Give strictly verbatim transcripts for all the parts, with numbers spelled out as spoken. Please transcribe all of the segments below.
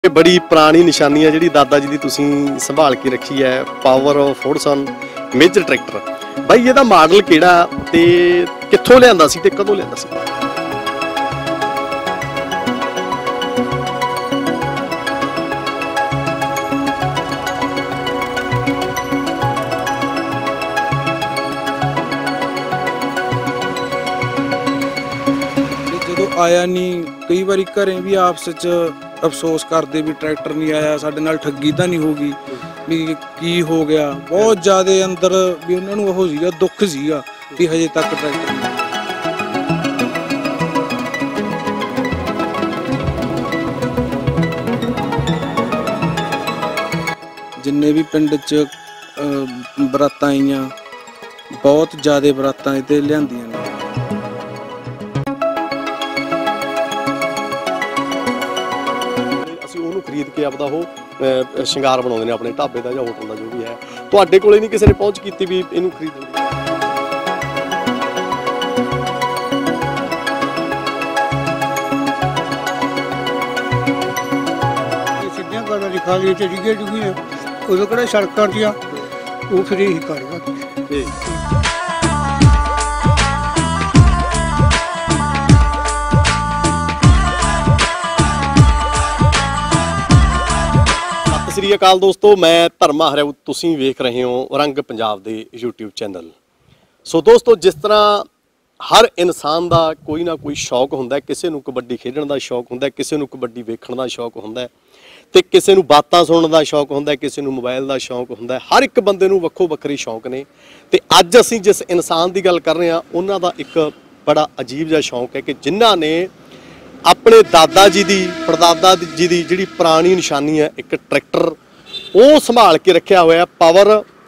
बड़ी पुरानी निशानी है जी दादा जी की तुसीं संभाल के रखी है पावर फोर्सन मेजर ट्रैक्टर भाई ये मॉडल किहड़ा ते कित्थों लिआंदा सी ते कदों लिआंदा सी? जो आया नहीं कई बार घरें भी आपस च अफसोस करते भी ट्रैक्टर नहीं आया साडे नाल ठगी तो नहीं होगी भी की हो गया बहुत ज़्यादा अंदर भी उन्होंने वो सीगा दुख सीगा कि हजे तक ट्रैक्टर जिन्ने भी पिंड च बरातां आईयां बहुत ज़्यादा बरातां इत्थे लिआंदियां ने। खरीद के आपदा वो शिंगार बनाते हैं अपने ढाबे का या होटल का जो भी है तुहाडे कोले नहीं किसी ने पहुंच की भी इनू खरीदण सीधियां गल्लां लिखा दी ते डिगे डिगे उदों किहड़ा सड़कां दियां वो फिर यही करदा। सत श्री अकाल दोस्तों, मैं धर्मा हरियाऊ, तुसीं वेख रहे हो रंग पंजाब दे यूट्यूब चैनल। सो दोस्तों जिस तरह हर इंसान का कोई ना कोई शौक होंदा है, किसी नूं कबड्डी खेडण का शौक होंदा है, किसी नूं कबड्डी वेखण का शौक होंदा है ते किसी नूं बातां सुणन का शौक होंदा है, किसी नूं मोबाइल का शौक होंदा है। हर एक बंदे नूं वक्खो वक्खरे शौक ने ते अज असीं जिस इंसान की गल कर रहे हैं उन्हां दा एक बड़ा अजीब जिहा शौक है कि जिन्हां ने अपने दादा जी की परदादा जी की जी पुरानी निशानी है एक ट्रैक्टर वो संभाल के रखा हुआ है पावर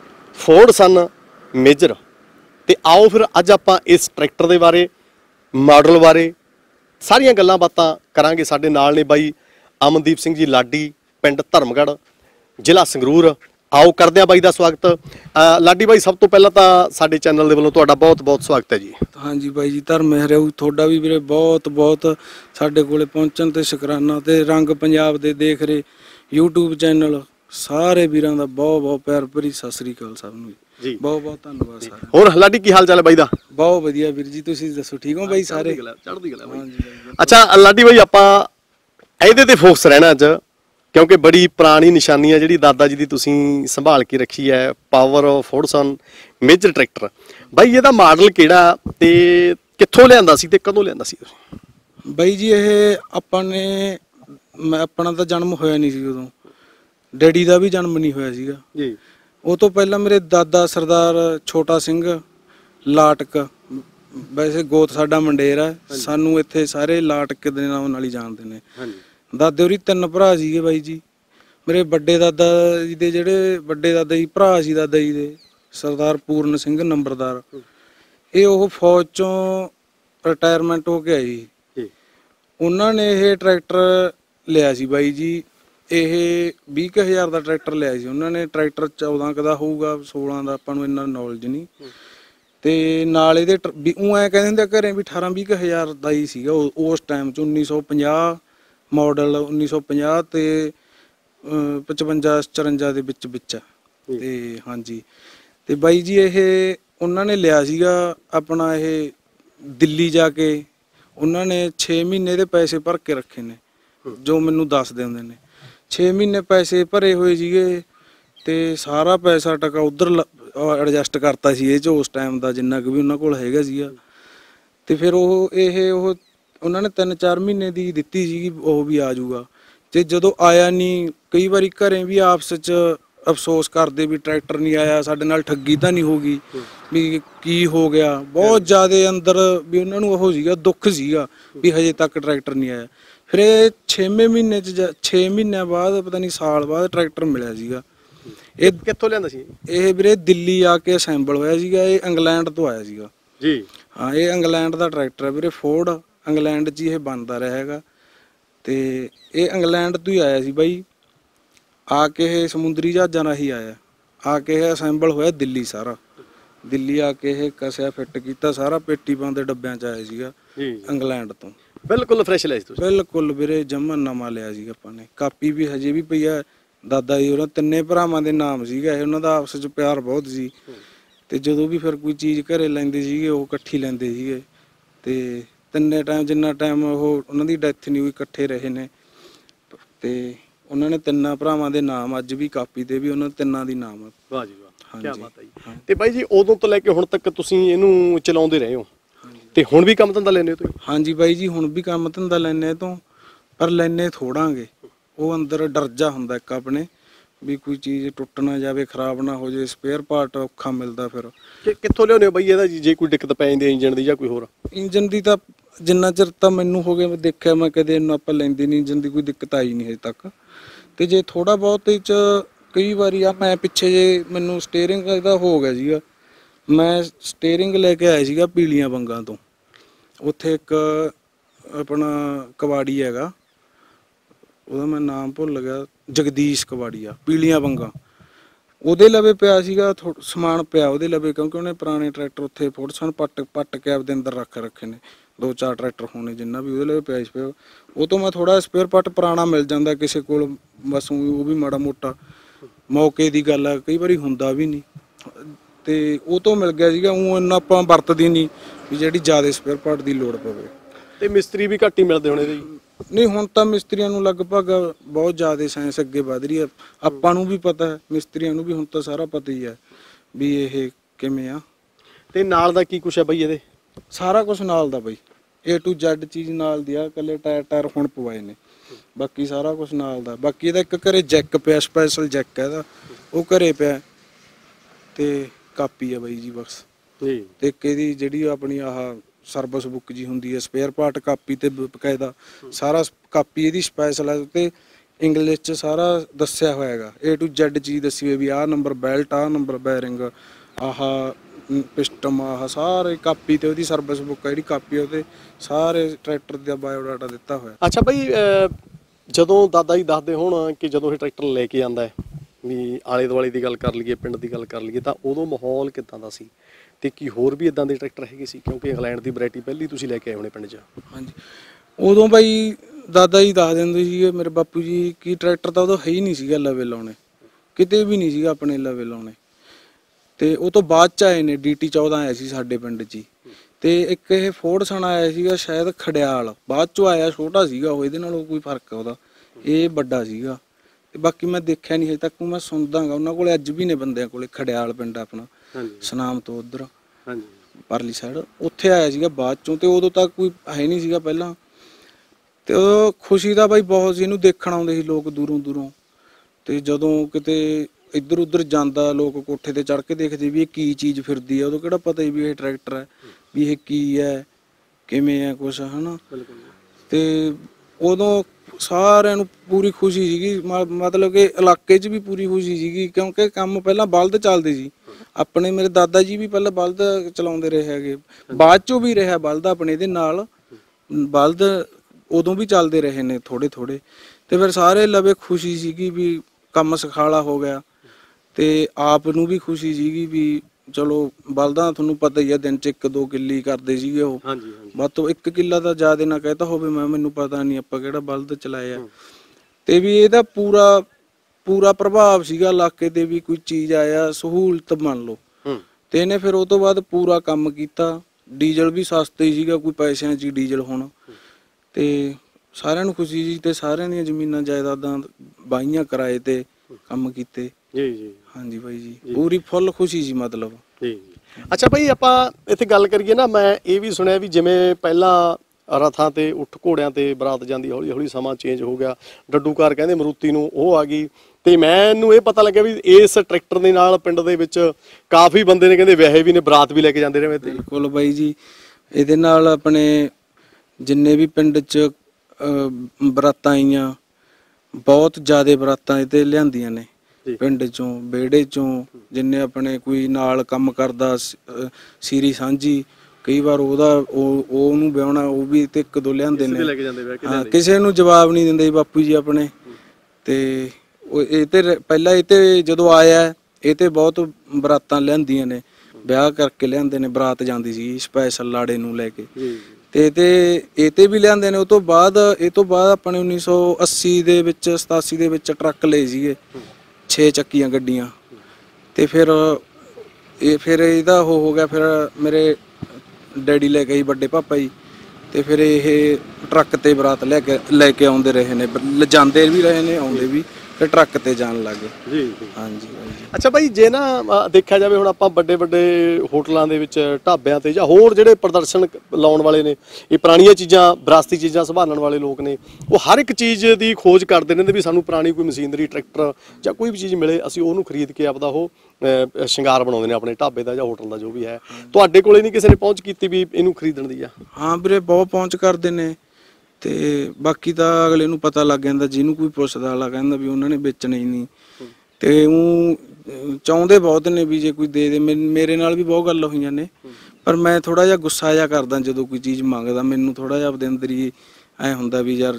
फोर्सन मेजर। तो आओ फिर अज आप इस ट्रैक्टर के बारे मॉडल बारे सारिया गल्लां बातां करांगे। साडे नाल ने बाई अमनदीप सिंह जी लाडी पिंड धर्मगढ़ जिला संगरूर। आओ करदे आ बाई दा स्वागत। लाडी बाई सब तो पहला तो साडे चैनल दे वल्लों तुहाडा बहुत बहुत स्वागत है जी। हाँ जी बाई जी धर्म हरियाऊ थोड़ा भी वीरे बहुत बहुत साडे कोले पहुंचण ते शुकराना ते रंग पंजाब दे देख रहे यूट्यूब चैनल सारे वीरां दा बहुत बहुत प्यार भरी सत श्री अकाल सब नूं जी, बहुत बहुत धन्यवाद सारे। होर लाडी की हाल चाल है बाई दा? बहुत वधिया वीर जी, तुसीं दसो ठीक हो बाई सारे? चढ़दी गल है बाई। अच्छा लाडी बाई आपां इहदे ते फोकस रहना अज क्योंकि बड़ी पुरानी निशानी है जी दादा जी की तुसीं संभाल के रखी है पावर फोर्सन मेजर ट्रैक्टर बाई ये मॉडल किहड़ा ते कित्थों लिआंदा सी ते कदों लिआंदा सी? बाई जी ये अपने मैं अपना तो जन्म होया नहीं सी उदों, डैडी का भी जन्म नहीं होया सीगा जी। वो तो पहला मेरे दादा सरदार छोटा सिंह लाटक, वैसे गोत साडा मंडेर है, सानू इत्थे सारे लाटक दे नाम नाल ही जानदे ने। दादे होरी तीन भरा सीगे बाई जी। मेरे बड़े दादा जी दे जेहड़े बड़े दादा जी भरा सी दादा जी दे सरदार पूर्ण सिंह नंबरदार, ये वो फौज चों रिटायरमेंट हो के आई जी। उन्होंने ये ट्रैक्टर लिया सी बाई जी, ये बीस क हज़ार का ट्रैक्टर लिया सी उन्होंने। ट्रैक्टर चौदह का होगा सोलह का आपां नूं इन्ना नॉलेज नहीं ते नाल इहदे ऊँ ऐ कहंदे हुंदे घरें भी अठारह बीस हज़ार का ही सीगा उस टाइम च उन्नीस सौ पचास मॉडल उन्नीस सौ पचास ते पचवंजा चरंजा दे विच विच ते हाँ जी। ते बाई जी ये उन्होंने लिया सीगा अपना ये दिल्ली जाके उन्होंने छे महीने दे पैसे भर के रखे ने जो मैनू दसदे हुंदे ने। छे महीने पैसे भरे हुए सीगे ते सारा पैसा टका उधर एडजस्ट करता सी जो उस टाइम का जिन्ना भी उन्होंने कोल हैगा सीगा। ते फिर वो ये वो उन्होंने तीन चार महीने की दित्ती सीगी वो भी आ जाऊगा ते जदों आया नहीं कई बार घरें भी आपस च अफसोस करते भी ट्रैक्टर नहीं आया साडे नाल ठगी तो नहीं होगी भी की हो गया बहुत ज़्यादा अंदर भी उन्होंने वो सीगा दुख सीगा भी हजे तक ट्रैक्टर नहीं आया। फिर छेवें महीने च छे महीनों बाद पता नहीं साल बाद ट्रैक्टर मिलिया सीगा। ये कित्थों लिआंदा सी? ये वीरे दिल्ली आके असैंबल होया सीगा, ये इंग्लैंड तो आया सीगा जी। हाँ ये इंग्लैंड का ट्रैक्टर है वीरे, फोर्ड इंग्लैंड च ये बनता रहा है ते ये इंग्लैंड तो ही आया सी बाई। आके ये समुद्री जहाज़ां राही आया, आके ये असैंबल होया दिल्ली सारा दिल्ली आके ये कसिया फिट किया सारा पेटी पाउंदे डब्बियां च आया सीगा इंग्लैंड तो। ਬਿਲਕੁਲ ਫਰੈਸ਼ ਲਿਆ ਸੀ ਤੁਸੀਂ? ਬਿਲਕੁਲ ਵੀਰੇ ਜਮਨ ਨਵਾਂ ਲਿਆ ਸੀ ਆਪਾਂ ਨੇ। ਕਾਪੀ ਵੀ ਹਜੇ ਵੀ ਪਈ ਆ ਦਾਦਾ ਜੀ ਉਹਨਾਂ ਤਿੰਨੇ ਭਰਾਵਾਂ ਦੇ ਨਾਮ ਸੀਗਾ ਇਹ, ਉਹਨਾਂ ਦਾ ਆਪਸ ਵਿੱਚ ਪਿਆਰ ਬਹੁਤ ਸੀ। ਤੇ ਜਦੋਂ ਵੀ ਫਿਰ ਕੋਈ ਚੀਜ਼ ਘਰੇ ਲੈਂਦੇ ਸੀਗੇ ਉਹ ਇਕੱਠੀ ਲੈਂਦੇ ਸੀਗੇ। ਤੇ ਤਿੰਨੇ ਟਾਈਮ ਜਿੰਨਾ ਟਾਈਮ ਉਹ ਉਹਨਾਂ ਦੀ ਡੈਥ ਨਹੀਂ ਹੋਈ ਇਕੱਠੇ ਰਹੇ ਨੇ। ਤੇ ਉਹਨਾਂ ਨੇ ਤਿੰਨਾਂ ਭਰਾਵਾਂ ਦੇ ਨਾਮ ਅੱਜ ਵੀ ਕਾਪੀ ਤੇ ਵੀ ਉਹਨਾਂ ਤਿੰਨਾਂ ਦੀ ਨਾਮ ਆ। ਵਾਹ ਜੀ ਵਾਹ, ਕੀ ਬਾਤ ਹੈ ਜੀ। ਤੇ ਬਾਈ ਜੀ ਉਦੋਂ ਤੋਂ ਲੈ ਕੇ ਹੁਣ ਤੱਕ ਤੁਸੀਂ ਇਹਨੂੰ ਚਲਾਉਂਦੇ ਰਹੇ ਹੋ ਤੇ ਹੁਣ ਵੀ ਕੰਮ ਧੰਦਾ ਲੈਂਦੇ ਹੋ ਤੁਸੀਂ? ਹਾਂਜੀ ਬਾਈ ਜੀ ਹੁਣ ਵੀ ਕੰਮ ਧੰਦਾ ਲੈਣੇ ਤੋਂ, ਪਰ ਲੈਣੇ ਥੋੜਾਂਗੇ। ਉਹ ਅੰਦਰ ਡਰ ਜਾ ਹੁੰਦਾ ਇੱਕ ਆਪਣੇ ਵੀ ਕੋਈ ਚੀਜ਼ ਟੁੱਟ ਨਾ ਜਾਵੇ, ਖਰਾਬ ਨਾ ਹੋ ਜਾਵੇ, ਸਪੇਅਰ ਪਾਰਟ ਔਖਾ ਮਿਲਦਾ। ਫਿਰ ਕਿ ਕਿੱਥੋਂ ਲਿਆਉਂਦੇ ਹੋ ਬਾਈ ਇਹਦਾ ਜੇ ਕੋਈ ਦਿੱਕਤ ਪੈ ਜਾਂਦੀ ਹੈ ਇੰਜਨ ਦੀ ਜਾਂ ਕੋਈ ਹੋਰ? ਇੰਜਨ ਦੀ ਤਾਂ ਜਿੰਨਾ ਚਿਰ ਤਾਂ ਮੈਨੂੰ ਹੋ ਗਿਆ ਦੇਖਿਆ ਮੈਂ ਕਦੇ ਇਹਨੂੰ ਆਪਾਂ ਲੈਂਦੇ ਨਹੀਂ, ਇੰਜਨ ਦੀ ਕੋਈ ਦਿੱਕਤ ਆਈ ਨਹੀਂ ਹਜੇ ਤੱਕ। ਤੇ ਜੇ ਥੋੜਾ ਬਹੁਤ ਇਹ 'ਚ ਕਈ ਵਾਰੀ ਆ ਮੈਂ ਪਿੱਛੇ ਜੇ ਮੈਨੂੰ ਸਟੀਅਰਿੰਗ ਇਹਦਾ ਹੋ ਗਿਆ ਸੀਗਾ, ਮੈਂ ਸਟੀਅਰਿੰਗ ਲੈ ਕੇ ਆਇਆ ਸੀਗਾ ਪੀਲੀਆਂ ਬੰਗਾਂ ਤੋਂ। ਉੱਥੇ ਇੱਕ ਆਪਣਾ ਕਬਾੜੀ ਹੈਗਾ, ਉਹਦਾ ਮੈਂ ਨਾਮ ਭੁੱਲ ਗਿਆ, ਜਗਦੀਸ਼ ਕਬਾੜੀਆ, ਪੀਲੀਆਂ ਬੰਗਾਂ। ਉਹਦੇ ਲਵੇ ਪਿਆ ਸੀਗਾ ਸਮਾਨ ਪਿਆ ਉਹਦੇ ਲਵੇ, ਕਿਉਂਕਿ ਉਹਨੇ ਪੁਰਾਣੇ ਟਰੈਕਟਰ ਉੱਥੇ ਫੋਰਟਸਨ ਪੱਟ ਪੱਟ ਕੇ ਆਪਦੇ ਅੰਦਰ ਰੱਖ ਰੱਖੇ ਨੇ, ਦੋ ਚਾਰ ਟਰੈਕਟਰ ਹੋਣੇ ਜਿੰਨਾ ਵੀ ਉਹਦੇ ਲਵੇ ਪਿਆ ਸੀ। ਉਹ ਤੋਂ ਮੈਂ ਥੋੜਾ ਸਪੇਅਰ ਪਾਰਟ ਪੁਰਾਣਾ ਮਿਲ ਜਾਂਦਾ ਕਿਸੇ ਕੋਲ, ਬਸ ਉਹ ਵੀ ਮਾੜਾ ਮੋਟਾ ਮੌਕੇ ਦੀ ਗੱਲ ਆ, ਕਈ ਵਾਰੀ ਹੁੰਦਾ ਵੀ ਨਹੀਂ। ਤੇ ਉਹ ਤੋਂ ਮਿਲ ਗਿਆ ਸੀਗਾ। ਉਹ ਇੰਨਾ ਆਪਾਂ ਵਰਤਦੇ ਨਹੀਂ ਵੀ ਜਿਹੜੀ ਜ਼ਿਆਦਾ ਸਪੇਅਰ ਪਾਰਟ ਦੀ ਲੋੜ ਪਵੇ। ਤੇ ਮਿਸਤਰੀ ਵੀ ਘੱਟ ਹੀ ਮਿਲਦੇ ਹੋਣੇ ਜੀ? ਨਹੀਂ ਹੁਣ ਤਾਂ ਮਿਸਤਰੀਆਂ ਨੂੰ ਲਗਭਗ ਬਹੁਤ ਜ਼ਿਆਦਾ ਸਾਇੰਸ ਅੱਗੇ ਵਧ ਰਹੀ ਹੈ, ਆਪਾਂ ਨੂੰ ਵੀ ਪਤਾ ਹੈ, ਮਿਸਤਰੀਆਂ ਨੂੰ ਵੀ ਹੁਣ ਤਾਂ ਸਾਰਾ ਪਤਾ ਹੀ ਹੈ ਵੀ ਇਹ ਕਿਵੇਂ ਆ। ਤੇ ਨਾਲ ਦਾ ਕੀ ਕੁਛ ਹੈ ਬਈ ਇਹਦੇ? ਸਾਰਾ ਕੁਝ ਨਾਲ ਦਾ ਬਈ, ਏ ਟੂ ਜ਼ੈਡ ਚੀਜ਼ ਨਾਲ ਦੀ ਆ। ਇਕੱਲੇ ਟਾਇਰ ਟਾਇਰ ਹੁਣ ਪਵਾਏ ਨੇ, ਬਾਕੀ ਸਾਰਾ ਕੁਝ ਨਾਲ ਦਾ। ਬਾਕੀ ਇਹਦਾ ਇੱਕ ਘਰੇ ਜੈਕ ਪਿਆ, ਸਪੈਸ਼ਲ ਜੈਕ ਹੈ ਇਹਦਾ, ਉਹ ਘਰੇ ਪਿਆ। ਤੇ ਕਾਪੀ ਆ ਬਾਈ ਜੀ ਬਸ ਜੀ। ਤੇ ਇੱਕ ਇਹਦੀ ਜਿਹੜੀ ਆਪਣੀ ਆਹ ਸਰਵਿਸ ਬੁੱਕ ਜੀ ਹੁੰਦੀ ਹੈ, ਸਪੇਅਰ ਪਾਰਟ ਕਾਪੀ ਤੇ ਬਕਾਇਦਾ ਸਾਰਾ ਕਾਪੀ ਇਹਦੀ ਸਪੈਸ਼ਲ ਹੈ ਤੇ ਇੰਗਲਿਸ਼ 'ਚ ਸਾਰਾ ਦੱਸਿਆ ਹੋਇਆ ਹੈਗਾ, ਏ ਟੂ ਜ਼ੈਡ ਚੀਜ਼ ਦੱਸੀ ਹੋਈ ਵੀ ਆਹ ਨੰਬਰ ਬੈਲਟ, ਆਹ ਨੰਬਰ ਬੈਰਿੰਗ, ਆਹ ਪਿਸਟਮ, ਆਹ ਸਾਰੇ ਕਾਪੀ ਤੇ ਉਹਦੀ ਸਰਵਿਸ ਬੁੱਕ ਜਿਹੜੀ ਕਾਪੀ ਉਹਤੇ ਸਾਰੇ ਟਰੈਕਟਰ ਦਾ ਬਾਇਓਡਾਟਾ ਦਿੱਤਾ ਹੋਇਆ। ਅੱਛਾ ਬਈ, ਜਦੋਂ ਦਾਦਾ ਜੀ ਦੱਸਦੇ ਹੋਣ ਕਿ ਜਦੋਂ ਇਹ ਟਰੈਕਟਰ ਲੈ ਕੇ ਆਂਦਾ ਹੈ, ਵੀ ਆਲੇ ਦੁਆਲੇ ਦੀ ਗੱਲ ਕਰ ਲਈਏ, ਪਿੰਡ ਦੀ ਗੱਲ ਕਰ ਲਈਏ, ਤਾਂ ਉਦੋਂ ਮਾਹੌਲ ਕਿੱਦਾਂ ਦਾ ਸੀ ਤੇ ਕੀ ਹੋਰ ਵੀ ਇਦਾਂ ਦੇ ਟਰੈਕਟਰ ਹੈਗੇ ਸੀ? ਕਿਉਂਕਿ ਇੰਗਲੈਂਡ ਦੀ ਵੈਰਾਈਟੀ ਪਹਿਲੀ ਤੁਸੀਂ ਲੈ ਕੇ ਆਏ ਹੋਣੇ ਪਿੰਡ 'ਚ। ਹਾਂਜੀ, ਉਦੋਂ ਬਾਈ ਦਾਦਾ ਜੀ ਦੱਸ ਦਿੰਦੇ ਸੀਗੇ ਮੇਰੇ ਬਾਪੂ ਜੀ ਕਿ ਟਰੈਕਟਰ ਤਾਂ ਉਦੋਂ ਹੈ ਹੀ ਨਹੀਂ ਸੀਗਾ ਲਵੇ ਲਾਉਣੇ, ਕਿਤੇ ਵੀ ਨਹੀਂ ਸੀਗਾ ਆਪਣੇ ਲਵੇ ਲਾਉਣੇ। ਤੇ ਉਹ ਤੋਂ ਬਾਅਦ 'ਚ ਆਏ ਨੇ, ਡੀ ਟੀ ਚੌਦਾਂ ਆਇਆ ਸੀ ਸਾਡੇ ਪਿੰਡ 'ਚ ਹੀ। ਤੇ ਇੱਕ ਇਹ ਫੋਰਡਸਨ ਆਇਆ ਸੀਗਾ ਸ਼ਾਇਦ ਖੜਿਆਲ, ਬਾਅਦ 'ਚੋਂ ਆਇਆ, ਛੋਟਾ ਸੀਗਾ ਉਹ, ਇਹਦੇ ਨਾਲੋਂ ਕੋਈ ਫਰਕ ਆ ਉਹਦਾ, ਇਹ ਵੱਡਾ ਸੀਗਾ। ਤੇ ਬਾਕੀ ਮੈਂ ਦੇਖਿਆ ਨਹੀਂ ਹਜੇ ਤੱਕ, ਮੈਂ ਸੁਣਦਾਗਾ ਉਹਨਾਂ ਕੋਲੇ ਅੱਜ ਵੀ ਨੇ ਬੰਦਿਆਂ ਕੋਲੇ, ਖੜਿਆਲ ਪਿੰਡ ਆਪਣਾ ਸਨਾਮ ਤੋਂ ਉਧਰ ਪਰਲੀ ਸਾਈਡ, ਉੱਥੇ ਆਇਆ ਸੀਗਾ ਬਾਅਦ ਚੋਂ। ਤੇ ਉਦੋਂ ਤੱਕ ਕੋਈ ਹੈ ਨਹੀਂ ਸੀਗਾ ਪਹਿਲਾਂ। ਤੇ ਉਹ ਖੁਸ਼ੀ ਦਾ ਬਾਈ ਬਹੁਤ ਸੀ, ਇਹਨੂੰ ਦੇਖਣ ਆਉਂਦੇ ਸੀ ਲੋਕ ਦੂਰੋਂ ਦੂਰੋਂ। ਤੇ ਜਦੋਂ ਕਿਤੇ ਇੱਧਰ ਉੱਧਰ ਜਾਂਦਾ, ਲੋਕ ਕੋਠੇ ਤੇ ਚੜ੍ਹ ਕੇ ਦੇਖਦੇ ਵੀ ਇਹ ਕੀ ਚੀਜ਼ ਫਿਰਦੀ ਆ। ਉਦੋਂ ਕਿਹੜਾ ਪਤਾ ਸੀ ਵੀ ਇਹ ਟਰੈਕਟਰ ਹੈ, ਵੀ ਇਹ ਕੀ ਹੈ, ਕਿਵੇਂ ਹੈ ਕੁਛ, ਹਨਾ। ਤੇ ਉਦੋਂ ਸਾਰਿਆਂ ਨੂੰ ਪੂਰੀ ਖੁਸ਼ੀ ਸੀਗੀ, ਮਤਲਬ ਕਿ ਇਲਾਕੇ 'ਚ ਵੀ ਪੂਰੀ ਖੁਸ਼ੀ ਸੀਗੀ, ਕਿਉਂਕਿ ਕੰਮ ਪਹਿਲਾਂ ਬਲਦ ਚੱਲਦੇ ਸੀ ਆਪਣੇ। ਮੇਰੇ ਦਾਦਾ ਜੀ ਵੀ ਪਹਿਲਾਂ ਬਲਦ ਚਲਾਉਂਦੇ ਰਹੇ ਹੈਗੇ, ਬਾਅਦ 'ਚੋਂ ਵੀ ਰਿਹਾ ਬਲਦ ਆਪਣੇ ਇਹਦੇ ਨਾਲ, ਬਲਦ ਉਦੋਂ ਵੀ ਚੱਲਦੇ ਰਹੇ ਨੇ ਥੋੜੇ ਥੋੜੇ। ਤੇ ਫਿਰ ਸਾਰੇ ਲਵੇ ਖੁਸ਼ੀ ਸੀਗੀ ਵੀ ਕੰਮ ਸੁਖਾਲਾ ਹੋ ਗਿਆ। ਤੇ ਆਪ ਨੂੰ ਵੀ ਖੁਸ਼ੀ ਸੀਗੀ ਵੀ ਚਲੋ ਬਲਦਾਂ ਤੁਹਾਨੂੰ ਪਤਾ ਹੀ ਆ ਦਿਨ 'ਚ ਇੱਕ ਦੋ ਕਿੱਲੀ ਕਰਦੇ ਸੀਗੇ ਉਹ, ਵੱਧ ਤੋਂ ਇੱਕ ਕਿੱਲਾ ਤਾਂ ਜ਼ਿਆਦਾ ਨਾ ਕਹਿਤਾ ਹੋਵੇ, ਮੈਂ ਮੈਨੂੰ ਪਤਾ ਨਹੀਂ ਆਪਾਂ ਕਿਹੜਾ ਬਲਦ ਚਲਾਏ ਆ। ਤੇ ਵੀ ਇਹਦਾ ਪੂਰਾ ਪੂਰਾ ਪ੍ਰਭਾਵ ਸੀਗਾ ਇਲਾਕੇ ਤੇ ਵੀ ਕੋਈ ਚੀਜ਼ ਆਇਆ ਸਹੂਲਤ ਮੰਨ ਲਓ। ਤੇ ਇਹਨੇ ਫਿਰ ਉਹ ਤੋਂ ਬਾਅਦ ਪੂਰਾ ਕੰਮ ਕੀਤਾ। ਡੀਜ਼ਲ ਵੀ ਸਸਤਾ ਹੀ ਸੀਗਾ, ਕੋਈ ਪੈਸਿਆਂ 'ਚ ਹੀ ਡੀਜ਼ਲ ਹੋਣਾ। ਤੇ ਸਾਰਿਆਂ ਨੂੰ ਖੁਸ਼ੀ ਸੀ ਤੇ ਸਾਰਿਆਂ ਦੀਆਂ ਜ਼ਮੀਨਾਂ ਜਾਇਦਾਦਾਂ ਬਾਈਆਂ ਕਿਰਾਏ ਤੇ ਕੰਮ ਕੀਤੇ। ਜੀ ਜੀ ਹਾਂਜੀ ਬਾਈ ਜੀ, ਪੂਰੀ ਫੁੱਲ ਖੁਸ਼ੀ ਸੀ ਮਤਲਬ। ਜੀ। ਅੱਛਾ ਭਾਈ, ਆਪਾਂ ਇੱਥੇ ਗੱਲ ਕਰੀਏ ਨਾ, ਮੈਂ ਇਹ ਵੀ ਸੁਣਿਆ ਵੀ ਜਿਵੇਂ ਪਹਿਲਾਂ ਰਥਾਂ ਤੇ ਉੱਠ ਘੋੜਿਆਂ ਤੇ ਬਰਾਤ ਜਾਂਦੀ, ਹੌਲੀ ਹੌਲੀ ਸਮਾਂ ਚੇਂਜ ਹੋ ਗਿਆ, ਡੱਡੂਕਾਰ ਕਹਿੰਦੇ ਮਰੂਤੀ ਨੂੰ, ਉਹ ਆ ਗਈ। ਤੇ ਮੈਨੂੰ ਇਹ ਪਤਾ ਲੱਗਿਆ ਵੀ ਇਸ ਟਰੈਕਟਰ ਦੇ ਨਾਲ ਪਿੰਡ ਦੇ ਵਿੱਚ ਕਾਫੀ ਬੰਦੇ ਨੇ ਕਹਿੰਦੇ ਵਿਆਹੇ ਵੀ ਨੇ, ਬਰਾਤ ਵੀ ਲੈ ਕੇ ਜਾਂਦੇ ਰਹੇ। ਬਿਲਕੁਲ ਬਾਈ ਜੀ, ਇਹਦੇ ਨਾਲ ਆਪਣੇ ਜਿੰਨੇ ਵੀ ਪਿੰਡ 'ਚ ਬਰਾਤਾਂ ਆਈਆਂ, ਬਹੁਤ ਜ਼ਿਆਦਾ ਬਰਾਤਾਂ ਇਹ ਤੇ ਲਿਆਂਦੀਆਂ ਨੇ ਪਿੰਡ 'ਚੋਂ, ਵਿਹੜੇ 'ਚੋਂ, ਜਿੰਨੇ ਆਪਣੇ ਕੋਈ ਨਾਲ ਕੰਮ ਕਰਦਾ ਸੀਰੀ ਸਾਂਝੀ, ਕਈ ਵਾਰ ਉਹਦਾ ਉਹ ਉਹਨੂੰ ਵਿਆਹਣਾ, ਉਹ ਵੀ ਤੇ ਇੱਕ ਦੋ ਲਿਆਂਦੇ ਨੇ। ਹਾਂ, ਕਿਸੇ ਨੂੰ ਜਵਾਬ ਨਹੀਂ ਦਿੰਦੇ ਬਾਪੂ ਜੀ ਆਪਣੇ। ਤੇ ਉਹ ਇਹ ਤੇ ਪਹਿਲਾਂ ਇਹ ਤੇ ਜਦੋਂ ਆਇਆ ਇਹ ਤੇ ਬਹੁਤ ਬਰਾਤਾਂ ਲਿਆਂਦੀਆਂ ਨੇ, ਵਿਆਹ ਕਰਕੇ ਲਿਆਂਦੇ ਨੇ, ਬਰਾਤ ਜਾਂਦੀ ਸੀ ਸਪੈਸ਼ਲ ਲਾੜੇ ਨੂੰ ਲੈ ਕੇ। ਤੇ ਤੇ ਇਹ ਤੇ ਵੀ ਲਿਆਂਦੇ ਨੇ। ਉਹ ਤੋਂ ਬਾਅਦ ਇਹ ਤੋਂ ਬਾਅਦ ਆਪਾਂ ਨੇ ਉੱਨੀ ਸੌ ਅੱਸੀ ਦੇ ਵਿੱਚ ਸਤਾਸੀ ਦੇ ਵਿੱਚ ਟਰੱਕ ਲਏ ਸੀਗੇ ਛੇ ਚੱਕੀਆਂ ਗੱਡੀਆਂ। ਤੇ ਫਿਰ ਇਹ ਫਿਰ ਇਹਦਾ ਉਹ ਹੋ ਗਿਆ, ਫਿਰ ਮੇਰੇ ਡੈਡੀ ਲੈ ਕੇ ਆਈ ਵੱਡੇ ਪਾਪਾ ਜੀ, ਤੇ ਫਿਰ ਇਹ ਟਰੱਕ ਤੇ ਬਰਾਤ ਲੈ ਕੇ ਲੈ ਕੇ ਆਉਂਦੇ ਰਹੇ ਨੇ, ਲਿਜਾਂਦੇ ਵੀ ਰਹੇ ਨੇ, ਆਉਂਦੇ ਵੀ, ਫਿਰ ਟਰੱਕ ਤੇ ਜਾਣ ਲੱਗੇ। ਜੀ ਜੀ ਹਾਂਜੀ ਹਾਂਜੀ। ਅੱਛਾ ਬਾਈ, ਜੇ ਨਾ ਅ, ਦੇਖਿਆ ਜਾਵੇ ਹੁਣ ਆਪਾਂ ਵੱਡੇ ਵੱਡੇ ਹੋਟਲਾਂ ਦੇ ਵਿੱਚ, ਢਾਬਿਆਂ ਤੇ ਜਾਂ ਹੋਰ ਜਿਹੜੇ ਪ੍ਰਦਰਸ਼ਨ ਲਾਉਣ ਵਾਲੇ ਨੇ, ਇਹ ਪੁਰਾਣੀਆਂ ਚੀਜ਼ਾਂ, ਵਿਰਾਸਤੀ ਚੀਜ਼ਾਂ ਸੰਭਾਲਣ ਵਾਲੇ ਲੋਕ ਨੇ, ਉਹ ਹਰ ਇੱਕ ਚੀਜ਼ ਦੀ ਖੋਜ ਕਰਦੇ ਰਹਿੰਦੇ ਵੀ ਸਾਨੂੰ ਪੁਰਾਣੀ ਕੋਈ ਮਸ਼ੀਨਰੀ, ਟਰੈਕਟਰ ਜਾਂ ਕੋਈ ਵੀ ਚੀਜ਼ ਮਿਲੇ, ਅਸੀਂ ਉਹਨੂੰ ਖਰੀਦ ਕੇ ਆਪਦਾ ਉਹ ਅ, ਸ਼ਿੰਗਾਰ ਬਣਾਉਂਦੇ ਨੇ ਆਪਣੇ ਢਾਬੇ ਦਾ ਜਾਂ ਹੋਟਲ ਦਾ ਜੋ ਵੀ ਹੈ। ਤੁਹਾਡੇ ਕੋਲੇ ਨਹੀਂ ਕਿਸੇ ਨੇ ਪਹੁੰਚ ਕੀਤੀ ਵੀ ਇਹਨੂੰ ਖਰੀਦਣ ਦੀ ਆ? ਹਾਂ ਵੀਰੇ, ਬਹੁਤ ਪਹੁੰਚ ਕਰਦੇ ਨੇ। ਤੇ ਬਾਕੀ ਤਾਂ ਅਗਲੇ ਨੂੰ ਪਤਾ ਲੱਗ ਜਾਂਦਾ, ਜਿਹਨੂੰ ਕੋਈ ਪੁੱਛਦਾ ਅਗਲਾ ਕਹਿੰਦਾ ਵੀ ਉਹਨਾਂ ਨੇ ਵੇਚਣਾ ਹੀ ਨਹੀਂ। ਤੇ ਉਹ ਚਾਹੁੰਦੇ ਬਹੁਤ ਨੇ ਵੀ ਜੇ ਕੋਈ ਦੇ ਦੇ। ਮੇਰੇ ਨਾਲ ਵੀ ਬਹੁਤ ਗੱਲ ਹੋਈਆਂ ਨੇ, ਪਰ ਮੈਂ ਥੋੜਾ ਜਿਹਾ ਗੁੱਸਾ ਜਿਹਾ ਕਰਦਾ ਜਦੋਂ ਕੋਈ ਚੀਜ਼ ਮੰਗਦਾ। ਮੈਨੂੰ ਥੋੜਾ ਜਿਹਾ ਆਪਦੇ ਅੰਦਰ ਹੀ ਐ ਹੁੰਦਾ ਵੀ ਯਾਰ,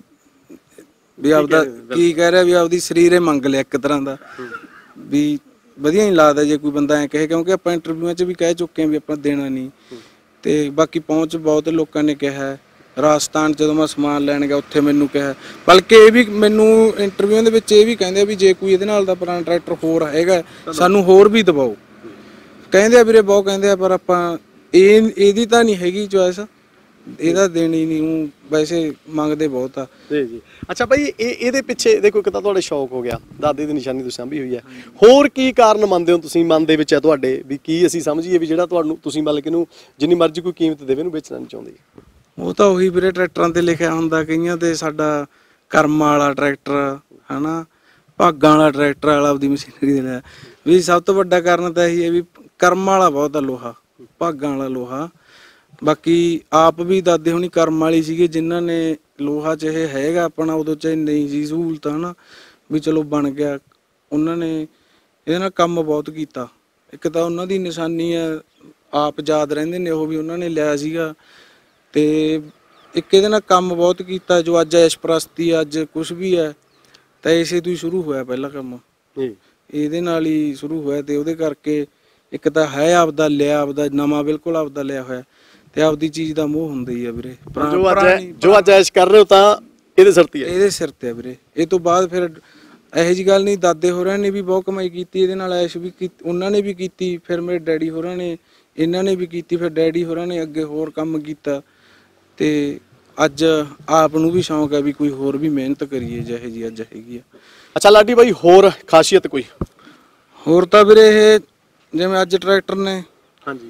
ਵੀ ਆਪਦਾ ਕੀ ਕਹਿ ਰਿਹਾ, ਵੀ ਆਪਦੀ ਸਰੀਰੇ ਮੰਗ ਲਿਆ ਇੱਕ ਤਰ੍ਹਾਂ ਦਾ, ਵੀ ਵਧੀਆ ਨਹੀਂ ਲੱਗਦਾ ਜੇ ਕੋਈ ਬੰਦਾ ਐ ਕਹੇ, ਕਿਉਂਕਿ ਆਪਾਂ ਇੰਟਰਵਿਊਆਂ 'ਚ ਵੀ ਕਹਿ ਚੁੱਕੇ ਹਾਂ ਵੀ ਆਪਾਂ ਦੇਣਾ ਨਹੀਂ। ਤੇ ਬਾਕੀ ਪਹੁੰਚ ਬਹੁਤ ਲੋਕਾਂ ਨੇ ਕਿਹਾ। ਰਾਜਸਥਾਨ ਜਦੋਂ ਮੈਂ ਸਮਾਨ ਲੈਣ ਗਿਆ ਉੱਥੇ ਮੈਨੂੰ ਕਿਹਾ, ਬਲਕਿ ਇਹ ਵੀ ਮੈਨੂੰ ਇੰਟਰਵਿਊ ਦੇ ਵਿੱਚ ਇਹ ਵੀ ਕਹਿੰਦੇ ਵੀ ਜੇ ਕੋਈ ਇਹਦੇ ਨਾਲ ਦਾ ਪੁਰਾਣਾ ਟਰੈਕਟਰ ਹੋਰ ਹੈਗਾ ਸਾਨੂੰ ਹੋਰ ਵੀ ਦਵਾਓ। ਕਹਿੰਦੇ ਆ ਵੀਰੇ ਬਹੁਤ ਕਹਿੰਦੇ ਆ, ਪਰ ਆਪਾਂ ਇਹ ਇਹਦੀ ਤਾਂ ਨਹੀਂ ਹੈਗੀ ਚੋਇਸ, ਇਹਦਾ ਦੇਣੀ ਨਹੀਂ। ਉਹ ਵੈਸੇ ਮੰਗਦੇ ਬਹੁਤ ਆ। ਜੀ ਜੀ। ਅੱਛਾ ਭਾਈ, ਇਹ ਇਹਦੇ ਪਿੱਛੇ ਦੇਖੋ ਇੱਕ ਤਾਂ ਤੁਹਾਡੇ ਸ਼ੌਕ ਹੋ ਗਿਆ, ਦਾਦੇ ਦੀ ਨਿਸ਼ਾਨੀ ਤੁਸੀਂ ਸਾਂਭੀ ਹੋਈ ਹੈ, ਹੋਰ ਕੀ ਕਾਰਨ ਮੰਨਦੇ ਹੋ ਤੁਸੀਂ, ਮਨ ਦੇ ਵਿੱਚ ਹੈ ਤੁਹਾਡੇ ਵੀ ਕੀ ਅਸੀਂ ਸਮਝੀਏ ਵੀ ਜਿਹੜਾ ਤੁਹਾਨੂੰ ਤੁਸੀਂ ਮਤਲਬ ਕਿ ਇਹਨੂੰ ਜਿੰਨੀ ਮਰਜ਼ੀ ਕੋਈ ਕੀਮਤ ਦੇਵੇ ਇਹਨੂੰ ਵੇਚਣਾ ਨਹੀਂ ਚਾਹੁੰਦੇ? ਉਹ ਤਾਂ ਉਹੀ ਵੀਰੇ ਟਰੈਕਟਰਾਂ ਤੇ ਲਿਖਿਆ ਹੁੰਦਾ, ਕਈਆਂ ਤੇ ਸਾਡਾ ਕਰਮਾਂ ਵਾਲਾ ਟਰੈਕਟਰ, ਹਨਾ, ਭਾਗਾਂ ਵਾਲਾ ਟਰੈਕਟਰ ਵਾਲਾ ਆਪਦੀ ਮਸ਼ੀਨਰੀ ਦੇ ਲਿਆ ਵੀ। ਸਭ ਤੋਂ ਵੱਡਾ ਕਾਰਨ ਤਾਂ ਇਹੀ ਹੈ ਵੀ ਕਰਮਾਂ ਵਾਲਾ ਬਹੁਤ ਆ ਲੋਹਾ, ਭਾਗਾਂ ਵਾਲਾ ਲੋਹਾ। ਬਾਕੀ ਆਪ ਵੀ ਦਾਦੇ ਹੁਣੀ ਕਰਮ ਵਾਲੀ ਸੀਗੇ, ਜਿਨ੍ਹਾਂ ਨੇ ਲੋਹਾ ਚਾਹੇ ਹੈਗਾ ਆਪਣਾ, ਉਦੋਂ ਚਾਹੇ ਨਹੀਂ ਸੀ ਸਹੂਲਤ, ਹਨਾ, ਵੀ ਚਲੋ ਬਣ ਗਿਆ। ਉਹਨਾਂ ਨੇ ਇਹਦੇ ਨਾਲ ਕੰਮ ਬਹੁਤ ਕੀਤਾ। ਇੱਕ ਤਾਂ ਉਹਨਾਂ ਦੀ ਨਿਸ਼ਾਨੀ ਹੈ, ਆਪ ਯਾਦ ਰਹਿੰਦੇ ਨੇ ਉਹ ਵੀ, ਉਹਨਾਂ ਨੇ ਲਿਆ ਸੀਗਾ। ਤੇ ਇੱਕ ਇਹਦੇ ਨਾਲ ਕੰਮ ਬਹੁਤ ਕੀਤਾ, ਜੋ ਅੱਜ ਐਸ਼ਪ੍ਰਸਤੀ, ਅੱਜ ਕੁਛ ਵੀ ਹੈ, ਤਾਂ ਇਸੇ ਤੋਂ ਹੀ ਸ਼ੁਰੂ ਹੋਇਆ ਪਹਿਲਾ ਕੰਮ, ਇਹਦੇ ਨਾਲ ਹੀ ਸ਼ੁਰੂ ਹੋਇਆ। ਤੇ ਉਹਦੇ ਕਰਕੇ ਇੱਕ ਤਾਂ ਹੈ ਆਪਦਾ ਲਿਆ, ਆਪਦਾ ਨਵਾਂ ਬਿਲਕੁਲ ਆਪਦਾ ਲਿਆ ਹੋਇਆ, ਤੇ ਆਪਦੀ ਚੀਜ਼ ਦਾ ਮੋਹ ਹੁੰਦਾ ਹੀ ਆ ਵੀਰੇ। ਜੋ ਅੱਜ ਜੋ ਅੱਜ ਐਸ਼ ਕਰ ਰਹੇ ਹੋ ਤਾਂ ਇਹਦੇ ਸਿਰ ਤੇ ਹੈ, ਇਹਦੇ ਸਿਰ ਤੇ ਆ ਵੀਰੇ। ਇਹ ਤੋਂ ਬਾਅਦ ਫਿਰ ਇਹੋ ਜਿਹੀ ਗੱਲ ਨਹੀਂ, ਦਾਦੇ ਹੋਰਾਂ ਨੇ ਵੀ ਬਹੁਤ ਕਮਾਈ ਕੀਤੀ ਇਹਦੇ ਨਾਲ, ਐਸ਼ ਵੀ ਕੀਤੀ ਉਹਨਾਂ ਨੇ ਵੀ ਕੀਤੀ, ਫਿਰ ਮੇਰੇ ਡੈਡੀ ਹੋਰਾਂ ਨੇ, ਇਹਨਾਂ ਨੇ ਵੀ ਕੀਤੀ, ਫਿਰ ਡੈਡੀ ਹੋਰਾਂ ਨੇ ਅੱਗੇ ਹੋਰ ਕੰਮ ਕੀਤਾ। ਤੇ ਅੱਜ ਆਪ ਨੂੰ ਵੀ ਸ਼ੌਂਕ ਹੈ ਵੀ ਕੋਈ ਹੋਰ ਵੀ ਮਿਹਨਤ ਕਰੀਏ ਜਿਹੇ ਜੀ ਅੱਜ ਹੈਗੀ ਆ। ਅੱਛਾ ਲਾਡੀ ਬਾਈ, ਹੋਰ ਖਾਸੀਅਤ ਕੋਈ? ਹੋਰ ਤਾਂ ਵੀਰੇ ਇਹ ਜਿਵੇਂ ਅੱਜ ਟਰੈਕਟਰ ਨੇ, ਹਾਂਜੀ,